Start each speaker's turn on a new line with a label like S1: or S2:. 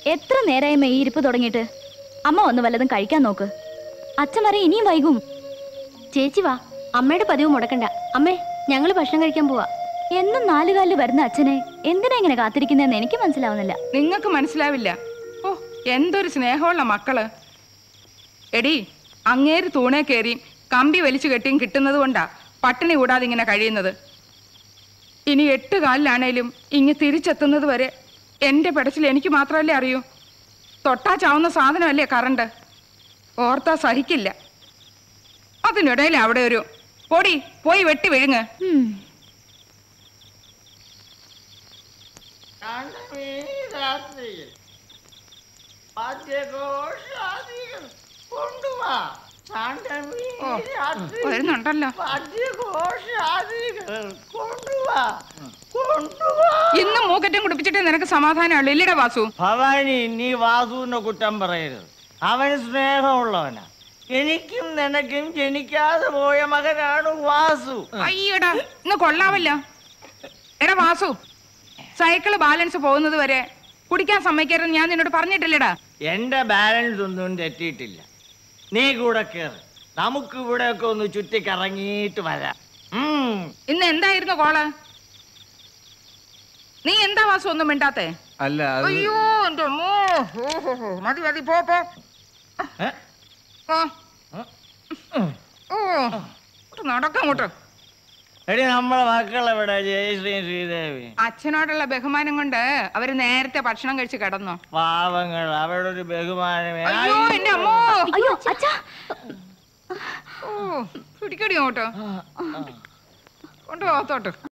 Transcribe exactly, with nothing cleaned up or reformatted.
S1: എത്ര നേരമായി ഈ ഇരിപ്പ് തുടങ്ങിയിട്ട്? അമ്മ വന്ന് വല്ലതും കഴിക്കാൻ നോക്ക്. അച്ഛൻ വരെ ഇനിയും വൈകും.
S2: ചേച്ചി വാ, അമ്മയുടെ പതിവ് മുടക്കണ്ട. അമ്മേ, ഞങ്ങള് ഭക്ഷണം കഴിക്കാൻ പോവാ.
S1: എന്നും നാലുകാലിൽ വരുന്ന അച്ഛനെ എന്തിനാ ഇങ്ങനെ കാത്തിരിക്കുന്നതെന്ന് എനിക്ക് മനസ്സിലാവുന്നില്ല.
S3: നിങ്ങൾക്ക് മനസ്സിലാവില്ല. ഓ, എന്തൊരു സ്നേഹമുള്ള മക്കള്. എടി, അങ്ങേര് തൂണേ കയറി കമ്പി വലിച്ചു കെട്ടിയും കിട്ടുന്നത് കൊണ്ടാ പട്ടിണി കൂടാതെ ഇങ്ങനെ കഴിയുന്നത്. ഇനി എട്ട് കാലിലാണേലും ഇങ്ങ് തിരിച്ചെത്തുന്നത് വരെ എൻ്റെ പെടച്ചിൽ എനിക്ക് മാത്രമല്ലേ അറിയൂ. തൊട്ടാ ചാവുന്ന സാധനമല്ലേ കറണ്ട്. ഓർത്താ സഹിക്കില്ല. അതിനിടയിൽ അവിടെ ഒരു പൊടി പോയി വെട്ടി വിഴുങ്ങ്. വരുന്നുണ്ടല്ലോ. ഇന്നും മൂക്കറ്റം കുടിപ്പിച്ചിട്ടേ നിനക്ക് സമാധാനമുള്ളൂ ഇല്ലടാ വാസു?
S4: ഭവാനി, നീ വാസുവിന്റെ കുറ്റം പറയരുത്. അവന് സ്നേഹമുള്ളവനാ. എനിക്കും നിനക്കും ജനിക്കാതെ പോയ മകനാണ് വാസു.
S3: അയ്യടാ, ഇന്ന് കൊള്ളാവല്ലോ. എടാ വാസു, സൈക്കിള് ബാലൻസ് പോകുന്നത് വരെ കുടിക്കാൻ സമ്മതിക്കരുതെന്ന് ഞാൻ നിന്നോട് പറഞ്ഞിട്ടില്ലടാ.
S4: എന്റെ ബാലൻസ് ഒന്നും തെറ്റിയിട്ടില്ല. നീ കൂടെ കേറ്, നമുക്ക് ഇവിടെയൊക്കെ ഒന്ന് ചുറ്റിക്കറങ്ങിയിട്ട് വരാം.
S3: ഇന്ന് എന്തായിരുന്നു കോള്? നീ എന്താ വാസു ഒന്നും മിണ്ടാത്തേ?
S5: അല്ല,
S3: അയ്യോ എന്റെ അമ്മോ. മതി മതി, പോ പോ. നടക്കങ്ങോട്ട്.
S4: എടി, നമ്മളെ മക്കളെവിടെ? ജയശ്രീ ശ്രീദേവി.
S3: അച്ഛനോടുള്ള ബഹുമാനം കൊണ്ട് അവര് നേരത്തെ ഭക്ഷണം കഴിച്ച് കിടന്നോ?
S4: പാവങ്ങൾ, അവരുടെ ഒരു ബഹുമാനമേ.
S3: അയ്യോ എന്റെ അമ്മോ.
S1: അയ്യോ അച്ഛാ,
S3: ഓ പിടിക്കടി അങ്ങോട്ട് കൊണ്ടുപോകത്തോട്ട്.